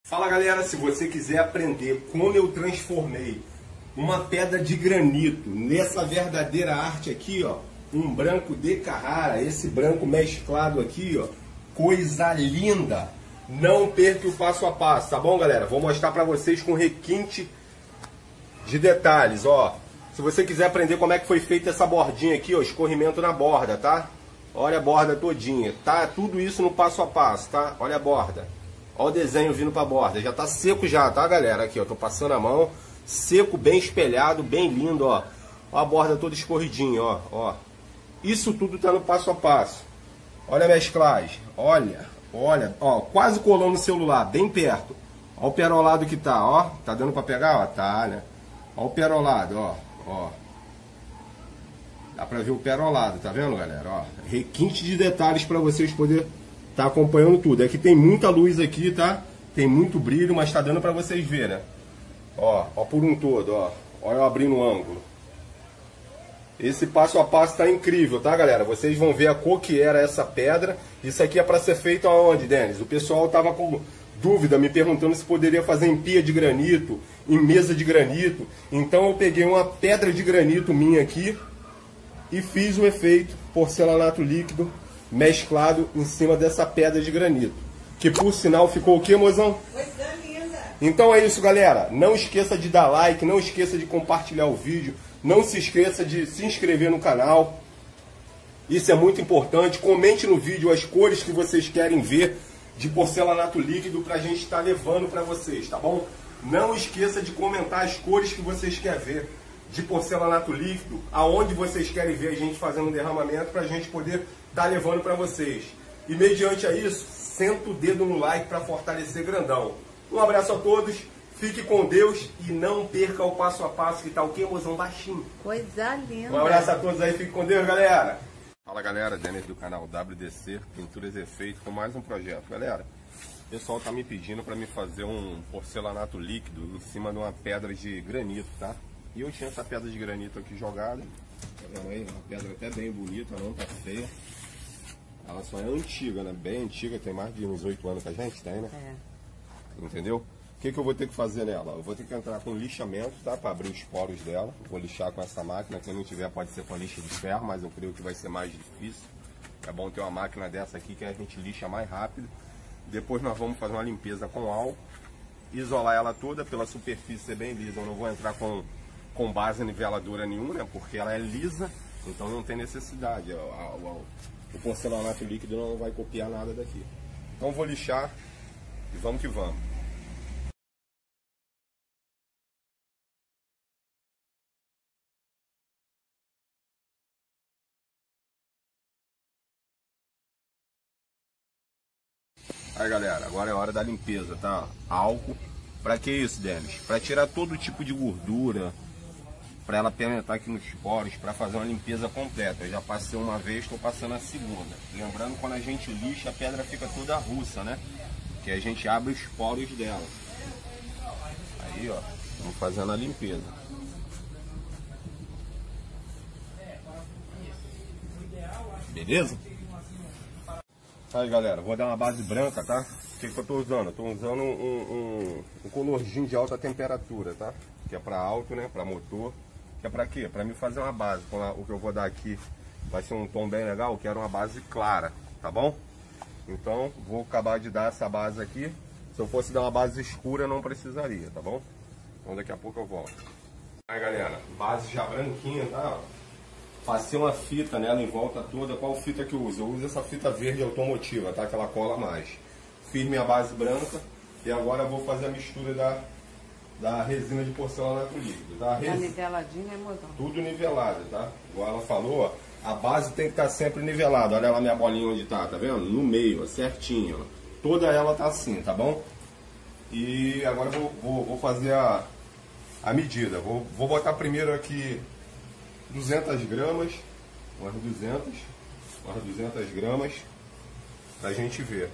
Fala galera, se você quiser aprender como eu transformei uma pedra de granito nessa verdadeira arte aqui, ó, um branco de Carrara, esse branco mesclado aqui, ó, coisa linda. Não perca o passo a passo, tá bom galera? Vou mostrar pra vocês com requinte de detalhes, ó. Se você quiser aprender como é que foi feita essa bordinha aqui, ó, escorrimento na borda, tá? Olha a borda todinha, tá? Tudo isso no passo a passo, tá? Olha a borda. Olha o desenho vindo pra borda. Já tá seco já, tá, galera? Aqui, ó. Tô passando a mão. Seco, bem espelhado, bem lindo, ó. Ó a borda toda escorridinha, ó. Ó. Isso tudo tá no passo a passo. Olha a mesclagem. Olha, olha. Ó, quase colou no celular, bem perto. Ó o perolado que tá, ó. Tá dando pra pegar? Ó, tá, né? Ó o perolado, ó. Ó. Dá pra ver o perolado, tá vendo, galera? Ó. Requinte de detalhes pra vocês poderem tá acompanhando tudo. Aqui tem muita luz aqui, tá? Tem muito brilho, mas tá dando pra vocês verem, né? Ó, ó por um todo, ó. Olha eu abrindo o ângulo. Esse passo a passo tá incrível, tá, galera? Vocês vão ver a cor que era essa pedra. Isso aqui é pra ser feito aonde, Denis? O pessoal tava com dúvida, me perguntando se poderia fazer em pia de granito, em mesa de granito. Então eu peguei uma pedra de granito minha aqui e fiz o efeito porcelanato líquido mesclado em cima dessa pedra de granito. Que por sinal ficou o que, mozão? Coisa linda! Então é isso, galera. Não esqueça de dar like, não esqueça de compartilhar o vídeo, não se esqueça de se inscrever no canal. Isso é muito importante. Comente no vídeo as cores que vocês querem ver de porcelanato líquido pra gente estar levando pra vocês, tá bom? Não esqueça de comentar as cores que vocês querem ver de porcelanato líquido, aonde vocês querem ver a gente fazendo um derramamento pra gente poder tá levando para vocês. E mediante a isso, senta o dedo no like para fortalecer grandão. Um abraço a todos, fique com Deus e não perca o passo a passo que tá o que, mozão? Baixinho. Coisa linda. Um abraço a todos aí, fique com Deus, galera. Fala galera, Denis do canal WDC, Pinturas e Efeitos, com mais um projeto. Galera, o pessoal tá me pedindo para me fazer um porcelanato líquido em cima de uma pedra de granito, tá? E eu tinha essa pedra de granito aqui jogada. Tá vendo aí? Uma pedra até bem bonita, não tá feia. Ela só é antiga, né? Bem antiga, tem mais de uns 8 anos que a gente tem, né? É. Entendeu? O que eu vou ter que fazer nela? Eu vou ter que entrar com lixamento, tá? Para abrir os poros dela. Vou lixar com essa máquina. Quem não tiver pode ser com a lixa de ferro, mas eu creio que vai ser mais difícil. É bom ter uma máquina dessa aqui que a gente lixa mais rápido. Depois nós vamos fazer uma limpeza com álcool. Isolar ela toda pela superfície ser bem lisa. Eu não vou entrar com base niveladora nenhuma, né? Porque ela é lisa, então não tem necessidade. O porcelanato líquido não vai copiar nada daqui. Então vou lixar e vamos que vamos. Aí galera, agora é a hora da limpeza, tá? Álcool. Pra que isso, Denis? Pra tirar todo tipo de gordura, para ela penetrar aqui nos poros, para fazer uma limpeza completa. Eu já passei uma vez, estou passando a segunda. Lembrando, quando a gente lixa, a pedra fica toda russa, né? Que a gente abre os poros dela. Aí, ó, vamos fazendo a limpeza. Beleza? Aí, galera, vou dar uma base branca, tá? O que eu tô usando? Eu tô usando um colorzinho de alta temperatura, tá? Que é para alto, né? Para motor. Que é pra quê? Pra mim fazer uma base. O que eu vou dar aqui vai ser um tom bem legal. Eu quero uma base clara, tá bom? Então vou acabar de dar essa base aqui. Se eu fosse dar uma base escura não precisaria, tá bom? Então daqui a pouco eu volto. Aí galera, base já branquinha, tá? Passei uma fita nela em volta toda. Qual fita que eu uso? Eu uso essa fita verde automotiva, tá? Que ela cola mais. Fiz minha base branca e agora eu vou fazer a mistura da resina de porcelanato líquido, tá? Tá niveladinho, né, mozão? Tudo nivelado, tá? Igual ela falou, ó, a base tem que estar sempre nivelada. Olha lá minha bolinha onde tá vendo? No meio, ó, certinho, ó. Toda ela tá assim, tá bom? E agora eu vou fazer a medida. Vou botar primeiro aqui 200 gramas, umas 200 gramas, pra gente ver.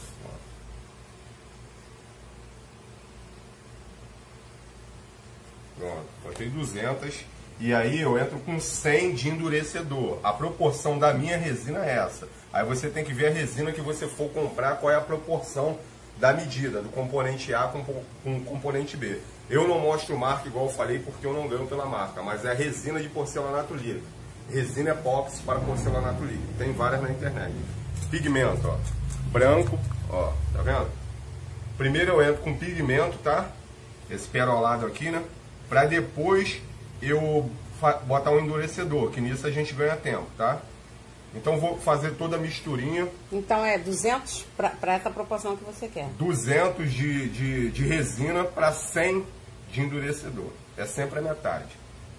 Pronto, botei 200 e aí eu entro com 100 de endurecedor. A proporção da minha resina é essa. Aí você tem que ver a resina que você for comprar, qual é a proporção da medida do componente A com o componente B. Eu não mostro marca igual eu falei porque eu não ganho pela marca, mas é resina de porcelanato líquido. Resina epóxi para porcelanato líquido. Tem várias na internet. Pigmento, ó. Branco, ó, tá vendo? Primeiro eu entro com pigmento, tá? Esse perolado aqui, né? Pra depois eu botar um endurecedor, que nisso a gente ganha tempo, tá? Então vou fazer toda a misturinha. Então é 200 para essa proporção que você quer. 200 de resina para 100 de endurecedor. É sempre a metade.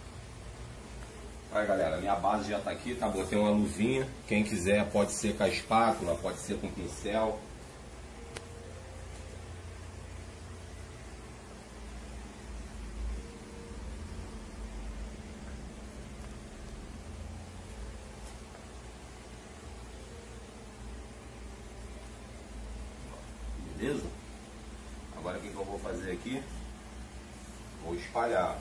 Aí galera, minha base já tá aqui, tá? Botei uma luvinha. Quem quiser pode ser com a espátula, pode ser com pincel. Beleza? Agora o que eu vou fazer aqui? Vou espalhar.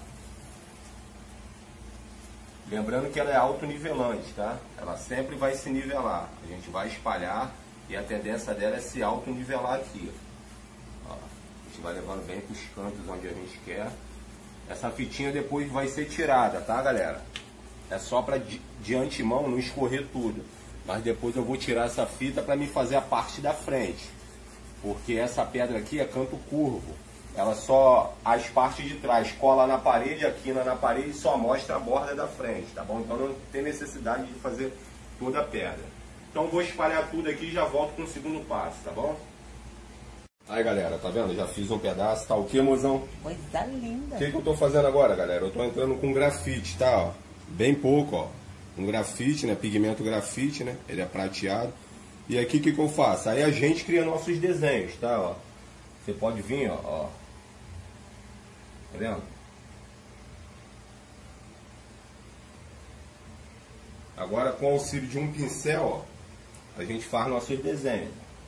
Lembrando que ela é autonivelante, tá? Ela sempre vai se nivelar. A gente vai espalhar e a tendência dela é se autonivelar aqui. Ó, a gente vai levando bem para os cantos onde a gente quer. Essa fitinha depois vai ser tirada, tá, galera? É só para de antemão não escorrer tudo. Mas depois eu vou tirar essa fita para me fazer a parte da frente. Porque essa pedra aqui é canto curvo. Ela só, as partes de trás cola na parede, a quina na parede e só mostra a borda da frente, tá bom? Então não tem necessidade de fazer toda a pedra. Então vou espalhar tudo aqui e já volto com o segundo passo, tá bom? Aí galera, tá vendo? Já fiz um pedaço, tá o que, mozão? Coisa linda. O que eu tô fazendo agora, galera? Eu tô entrando com grafite, tá? Ó, bem pouco, ó. Um grafite, né? Pigmento grafite, né? Ele é prateado. E aqui o que eu faço? Aí a gente cria nossos desenhos, tá? Ó. Você pode vir, ó. Tá vendo? Agora com o auxílio de um pincel, ó, a gente faz nossos desenhos.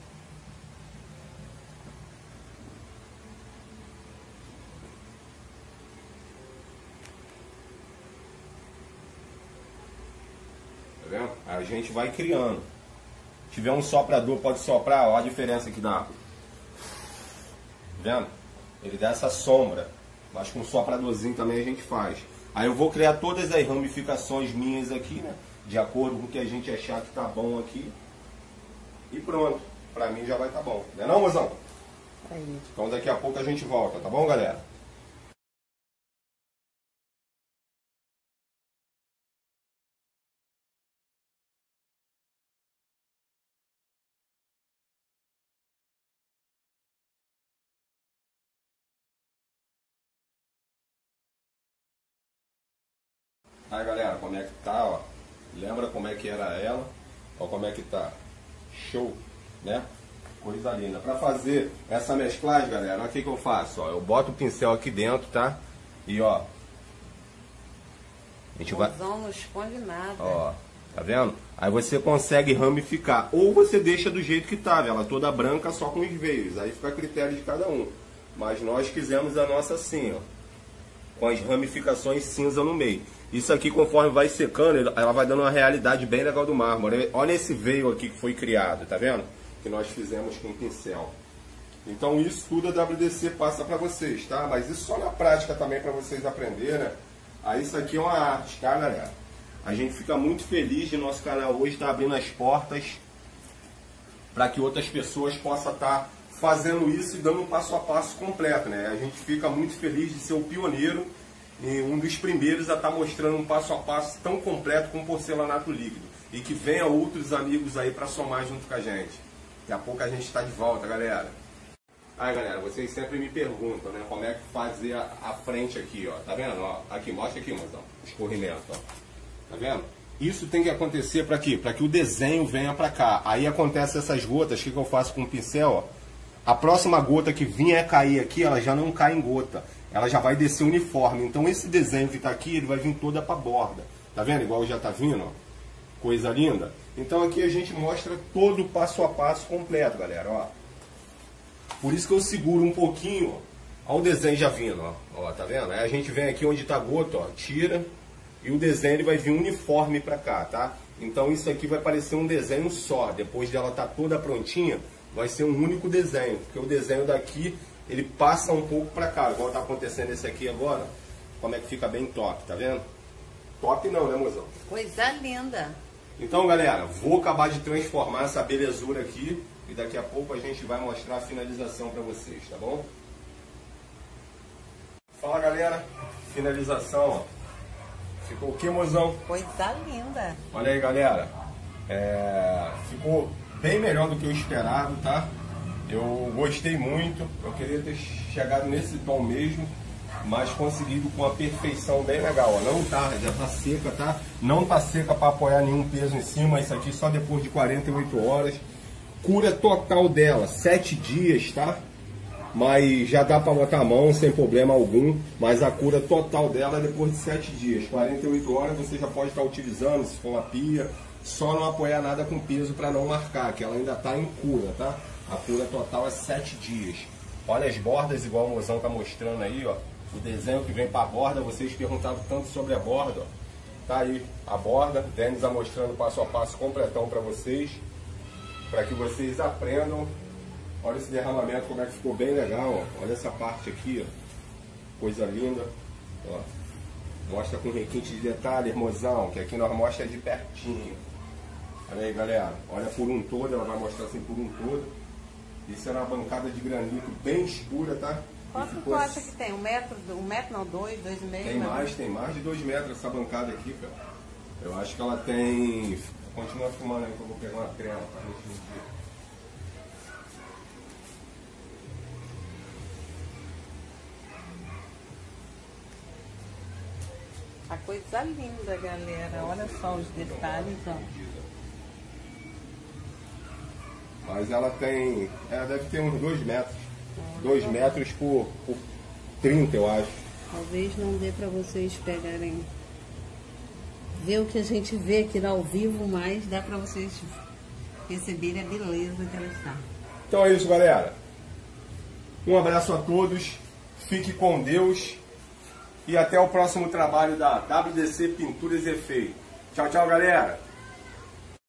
Tá vendo? Aí a gente vai criando. Se tiver um soprador, pode soprar, ó a diferença que dá. Tá vendo? Ele dá essa sombra. Mas com um sopradorzinho também a gente faz. Aí eu vou criar todas as ramificações minhas aqui, né? De acordo com o que a gente achar que tá bom aqui. E pronto. Pra mim já vai tá bom. Não é não, mozão? Aí. Então daqui a pouco a gente volta, tá bom, galera? Aí galera, como é que tá, ó? Lembra como é que era ela? Ó como é que tá. Show, né? Coisa linda. Pra fazer essa mesclagem, galera, olha o que eu faço, ó. Eu boto o pincel aqui dentro, tá? E ó. A gente vai... Não esconde nada. Ó, tá vendo? Aí você consegue ramificar. Ou você deixa do jeito que tá, ela toda branca só com os veios. Aí fica a critério de cada um. Mas nós quisemos a nossa assim, ó. Com as ramificações cinza no meio. Isso aqui, conforme vai secando, ela vai dando uma realidade bem legal do mármore. Olha esse veio aqui que foi criado, tá vendo? Que nós fizemos com o pincel. Então isso tudo a WDC passa para vocês, tá? Mas isso só na prática também para vocês aprenderem, né? Aí isso aqui é uma arte, tá, galera? A gente fica muito feliz de nosso canal hoje estar abrindo as portas para que outras pessoas possam estar fazendo isso e dando um passo a passo completo, né? A gente fica muito feliz de ser o pioneiro e um dos primeiros a estar mostrando um passo a passo tão completo com porcelanato líquido. E que venha outros amigos aí para somar junto com a gente. Daqui a pouco a gente está de volta, galera. Aí, galera, vocês sempre me perguntam, né? Como é que fazer a frente aqui, ó. Tá vendo? Ó, aqui, mostra aqui, mozão. Escorrimento, ó. Tá vendo? Isso tem que acontecer para quê? Para que o desenho venha para cá. Aí acontece essas gotas. O que eu faço com o pincel, ó? A próxima gota que vier cair aqui, ela já não cai em gota. Ela já vai descer uniforme. Então esse desenho que está aqui, ele vai vir toda para a borda. Tá vendo? Igual já tá vindo, ó. Coisa linda. Então aqui a gente mostra todo o passo a passo completo, galera, ó. Por isso que eu seguro um pouquinho, ó. Olha o desenho já vindo, ó. Ó, tá vendo? Aí a gente vem aqui onde tá a gota, ó, tira. E o desenho ele vai vir uniforme para cá, tá? Então isso aqui vai parecer um desenho só. Depois dela tá toda prontinha, vai ser um único desenho, porque o desenho daqui, ele passa um pouco para cá, igual tá acontecendo esse aqui agora, como é que fica bem top, tá vendo? Top não, né, mozão? Coisa linda. Então, galera, vou acabar de transformar essa belezura aqui e daqui a pouco a gente vai mostrar a finalização para vocês, tá bom? Fala, galera, finalização, ó. Ficou o que, mozão? Coisa linda. Olha aí, galera, ficou bem melhor do que eu esperava, tá? Eu gostei muito, eu queria ter chegado nesse tom mesmo, mas conseguido com a perfeição bem legal, ó. Não tá, já tá seca, tá? Não tá seca para apoiar nenhum peso em cima, isso aqui só depois de 48 horas. Cura total dela, 7 dias, tá? Mas já dá para botar a mão sem problema algum, mas a cura total dela é depois de 7 dias. 48 horas você já pode estar utilizando, se for uma pia, só não apoiar nada com peso para não marcar, que ela ainda está em cura, tá? A cura total é 7 dias. Olha as bordas, igual o mozão tá mostrando aí, ó. O desenho que vem para a borda, vocês perguntavam tanto sobre a borda, ó. Tá aí a borda, Denis tá mostrando passo a passo completão para vocês, para que vocês aprendam. Olha esse derramamento, como é que ficou bem legal, ó. Olha essa parte aqui, ó. Coisa linda, ó. Mostra com requinte de detalhe, mozão, que aqui nós mostra de pertinho. Olha aí, galera, olha por um todo, ela vai mostrar assim por um todo. Isso é uma bancada de granito bem escura, tá? Quanto tu acha que tem? 1 metro não, 2, 2,5? Tem mais de 2 metros essa bancada aqui, cara. Eu acho que ela tem... Continua filmando aí que eu vou pegar uma trela, tá? A coisa linda, galera. Olha só os detalhes, ó. Mas ela tem... deve ter uns 2 metros. 2 metros por 30, eu acho. Talvez não dê pra vocês pegarem... Ver o que a gente vê aqui ao vivo, mas dá pra vocês perceberem a beleza que ela está. Então é isso, galera. Um abraço a todos. Fique com Deus. E até o próximo trabalho da WDC Pinturas e Efeitos. Tchau, tchau, galera.